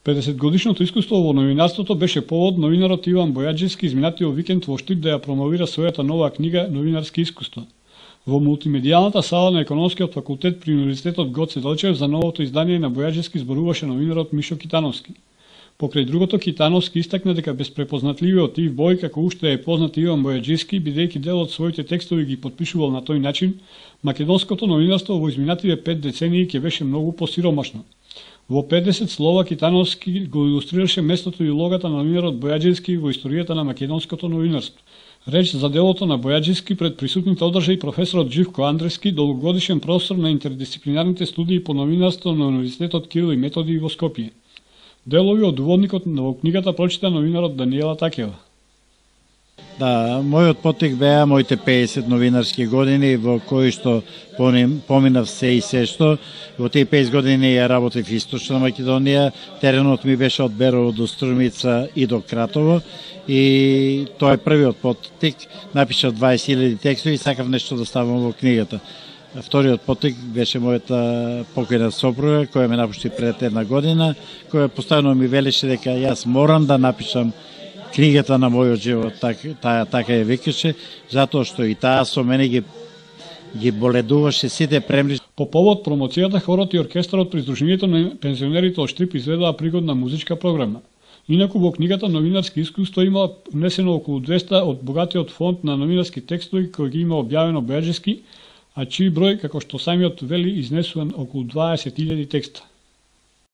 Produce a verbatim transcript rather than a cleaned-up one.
педесетгодишното искуство во новинарството беше повод новинарот Иван Бојаджевски изминатиот викенд во Штип да ја промовира својата нова книга Новинарски искуства. Во мултимедијалната сала на економскиот факултет при Универзитетот Гоце Делчев за новото издание на Бојаджевски зборуваше новинарот Мишо Китановски. Покрај другото, Китановски истакна дека безпрепознатливиот Ив Бој, како уште е познат Иван Бојаджевски, бидејќи дел од своите текстови ги потпишувал на тој начин, македонското новинарство во изминативе пет децении ќе беше многу посиромашно. Во петдесет слова Китановски го илустрираше местото и улогата на новинарот Бојаджевски во историјата на македонското новинарство. Реч за делото на Бојаджевски пред присутните одржа и професорот Живко Андрески, долгогодишен професор на интердисциплинарните студии по новинарство на Универзитетот Кирил и Методи во Скопје. Делови од уводникот во книгата прочита новинарот Даниела Такева. Да, мојот потек беа моите пеесет новинарски години во кои што поминав се и се што. Во тие пеесет години ја работев в Источна Македонија, теренот ми беше од Берово до Струмица и до Кратово и тоа е првиот потек. Напишав дваесет илјади текстови и сакав нешто да ставам во книгата. Вториот потек беше мојата покојна сопруга, која ме напушти пред една година, која постојано ми велеше дека јас морам да напишам книгата на мојот живот, така, таа така ја викаше, затоа што и таа со мене ги ги боледуваше сите премни. По повод промоцијата, хорот и оркестарот при Сдруженијето на пензионерите од Штип изведаа пригодна музичка програма. Инаку во книгата Новинарски искуство има внесено околу двесте од богатиот фонд на новинарски текстови кои ги има објавено Бојаджевски, а чиј број, како што самиот вели, изнесуван околу дваесет илјади текста.